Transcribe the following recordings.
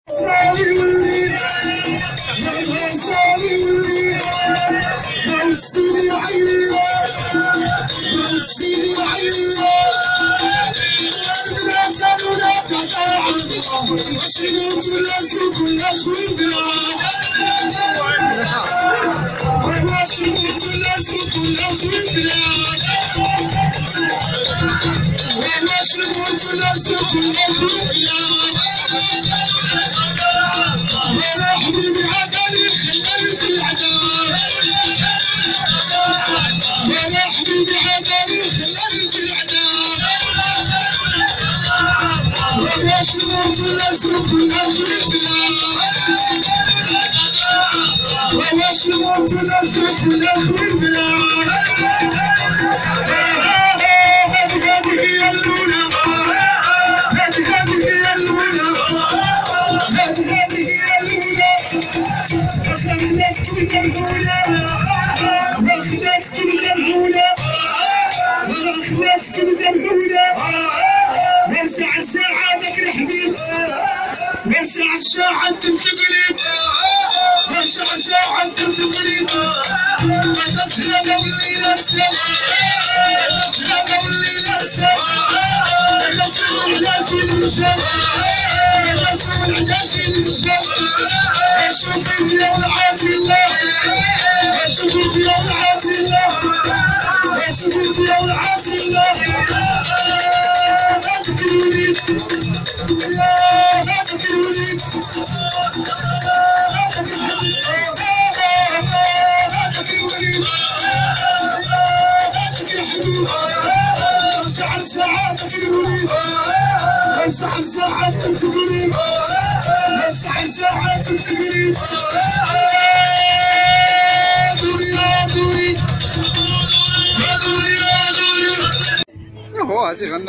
هو هسي غنى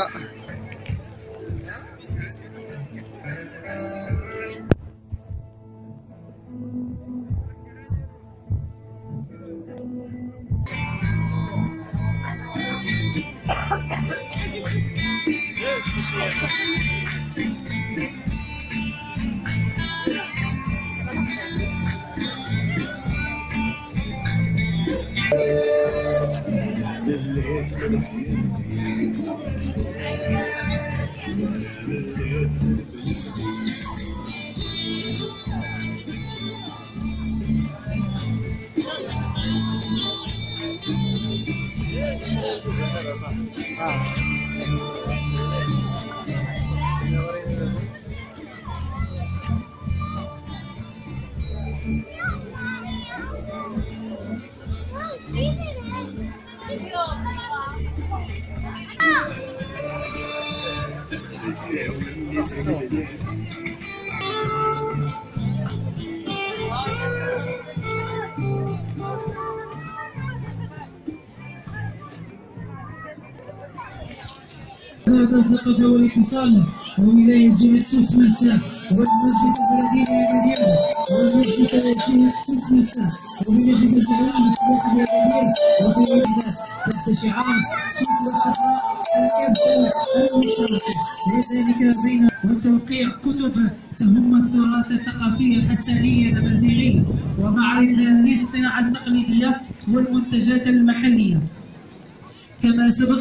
هذا الثقافة والاتصال وولاية جهة سوس مساء والمجلس البلدي لمدينة والمجلس الرئاسي سوس مساء وبمجلس التعاون السياسي البلدية وفي وحدة تحت شعار سوس والصحراء الإرث المشترك وذلك بين وتوقيع كتب تهم التراث الثقافي الحساني الأمازيغي ومعرفة الصناعة التقليدية والمنتجات المحلية كما سبق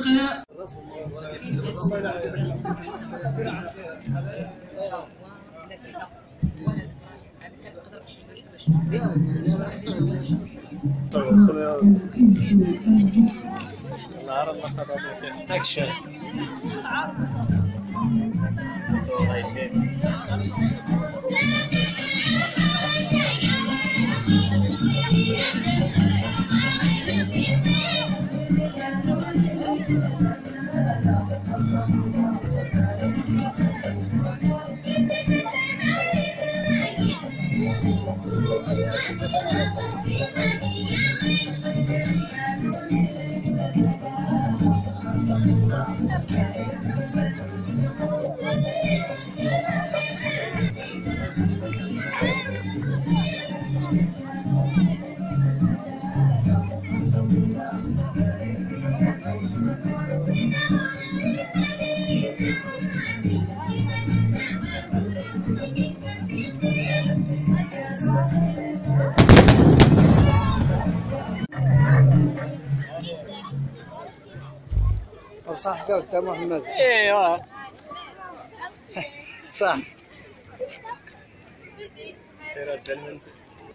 صح قلت محمد. ايوه صح. سيرات المنزل.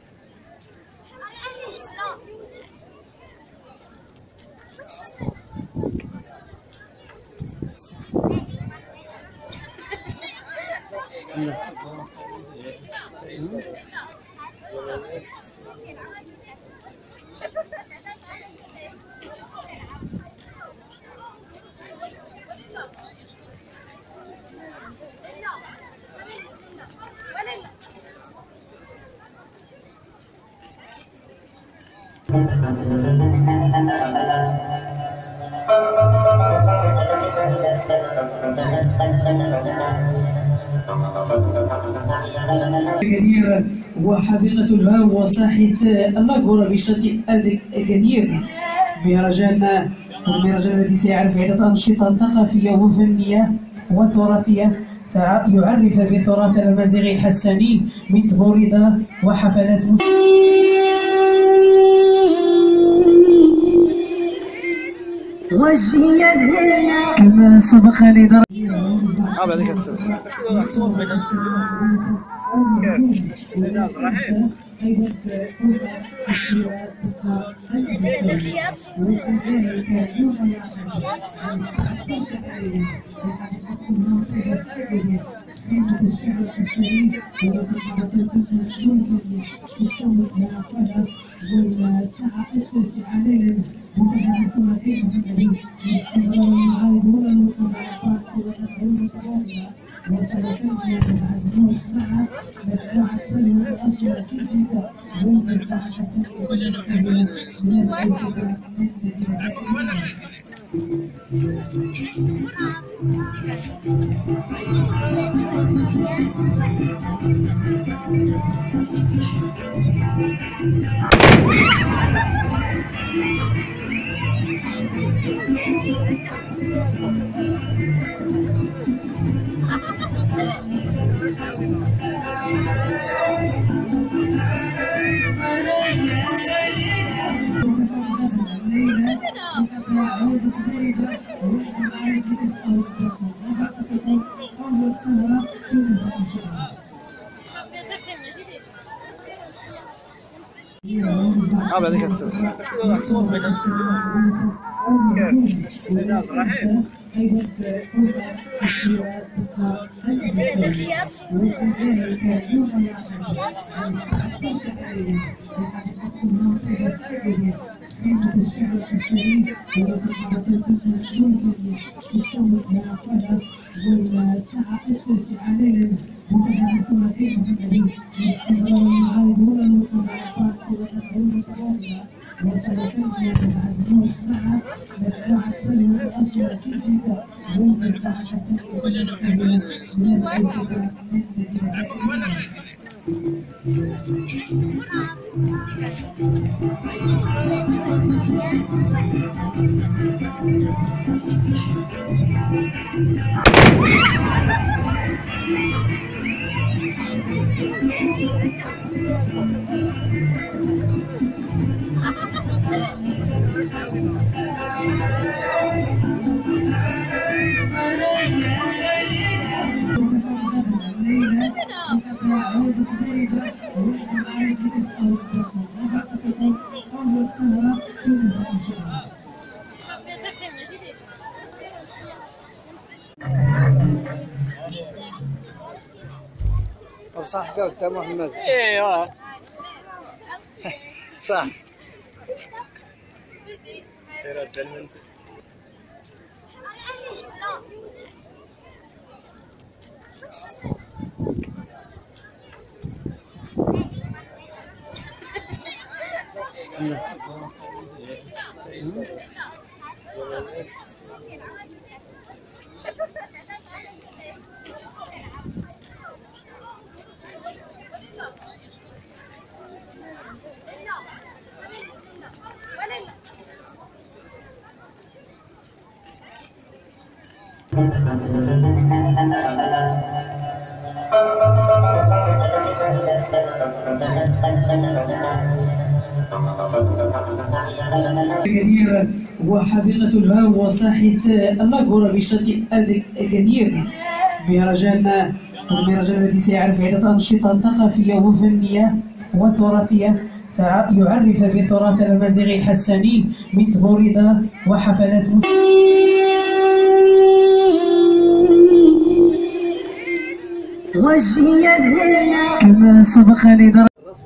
وحديقة الهام وساحة الدورة بشتى الجنير. المهرجان الذي سيعرف عدة أنشطة ثقافية وفنية وتراثية يعرف بتراث الأمازيغي الحساني من تبوردة وحفلات كما سبق لدرجة صح قلت محمد. ايوه صح. سيرات المنزل. وحديقة الهام وساحة الدورة بشتى الجنير. المهرجان الذي سيعرف عدة أنشطة ثقافية وفنية وتراثية يعرف بتراث الأمازيغي الحساني من تبوريدة وحفلات كما سبق لدرجة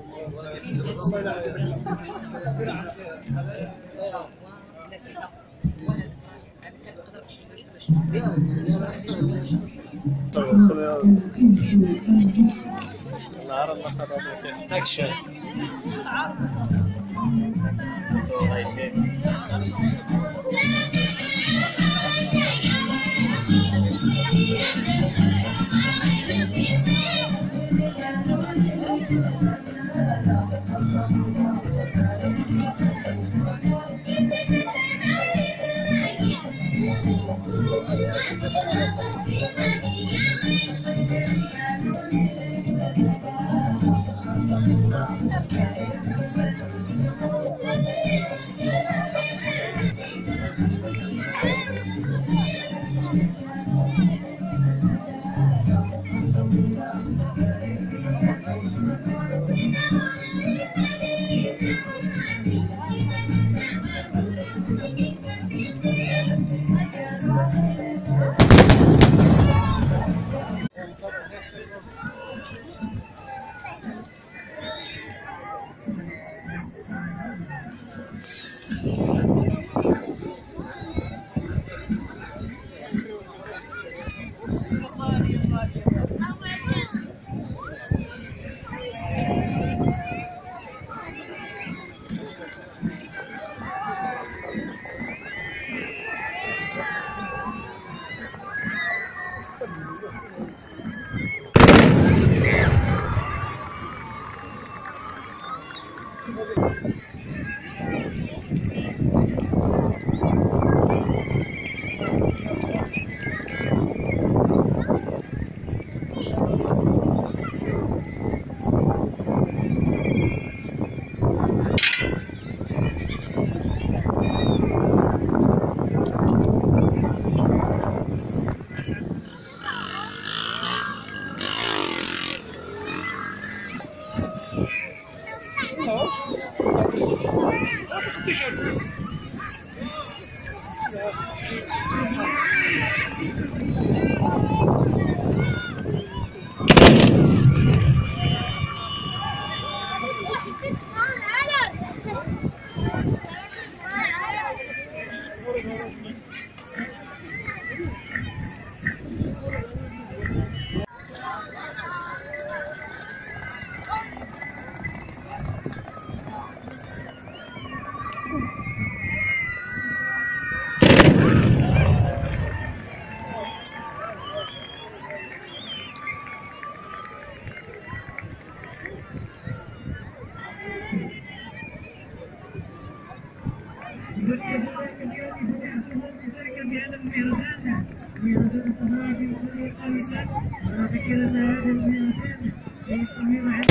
المهرجان الصحرة في السنة الخامسة. ونذكر أن هذا المهرجان سيستمر على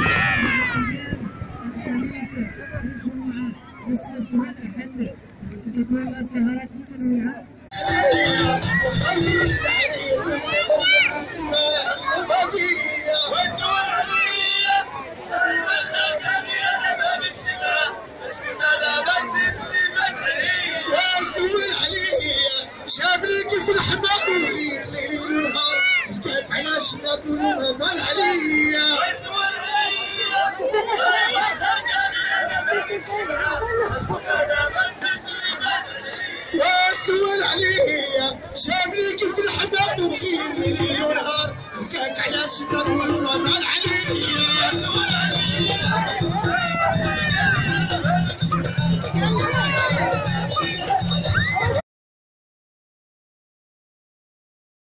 الأيام الخميس والجمعة والسبت والأحد، وستكون سهرات متنوعة. شاف لي كيف الحباب ونغير ليل ونهار، حكيت علاش ناكل ومال عليا ويسول عليا. شاف لي كيف الحباب ونغير ليل ونهار، حكيت علاش ناكل